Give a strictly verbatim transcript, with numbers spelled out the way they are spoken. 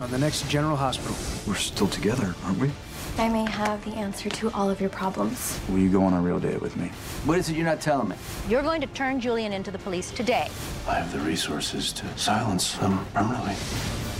On the next General Hospital. We're still together, aren't we? I may have the answer to all of your problems. Will you go on a real date with me? What is it you're not telling me? You're going to turn Julian into the police today. I have the resources to silence them permanently.